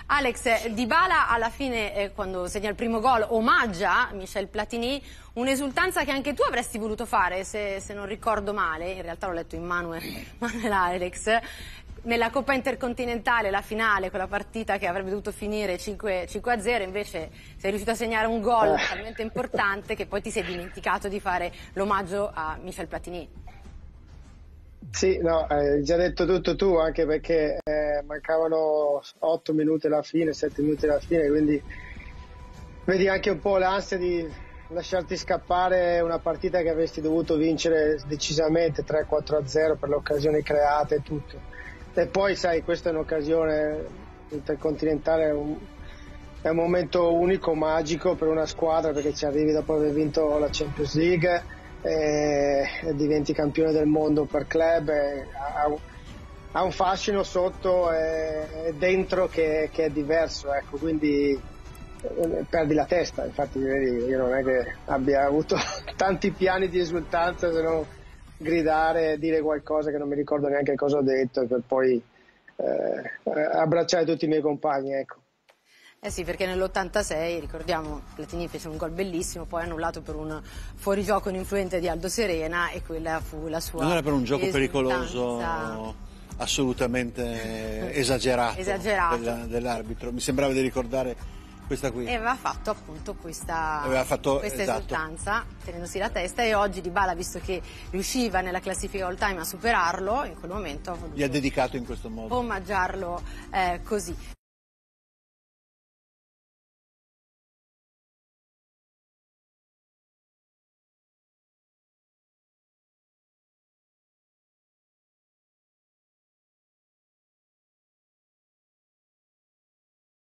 Alex, Dybala alla fine, quando segna il primo gol, omaggia Michel Platini, un'esultanza che anche tu avresti voluto fare, se non ricordo male, in realtà l'ho letto in Manuel Alex, nella Coppa Intercontinentale, la finale, quella partita che avrebbe dovuto finire 5-0, invece sei riuscito a segnare un gol talmente importante che poi ti sei dimenticato di fare l'omaggio a Michel Platini. Sì, no, hai già detto tutto tu, anche perché mancavano 8 minuti alla fine, 7 minuti alla fine, quindi vedi anche un po' l'ansia di lasciarti scappare una partita che avresti dovuto vincere decisamente 3-4-0 per le occasioni create e tutto. E poi sai, questa è un'occasione intercontinentale, è un momento unico, magico per una squadra, perché ci arrivi dopo aver vinto la Champions League e diventi campione del mondo per club, ha un fascino sotto e dentro che è diverso, ecco, quindi perdi la testa. Infatti vedi, io non è che abbia avuto tanti piani di esultanza se non gridare, dire qualcosa che non mi ricordo neanche cosa ho detto, per poi abbracciare tutti i miei compagni, ecco. Eh sì, perché nell'86, ricordiamo, Platini fece un gol bellissimo, poi annullato per un fuorigioco ininfluente di Aldo Serena, e quella fu la sua non era per un gioco esultanza pericoloso assolutamente esagerato dell'arbitro, mi sembrava di ricordare questa qui. E aveva fatto appunto questa esatto, esultanza, tenendosi la testa, e oggi Dybala, visto che riusciva nella classifica all time a superarlo, in quel momento ha voluto gli ha dedicato in questo modo omaggiarlo così.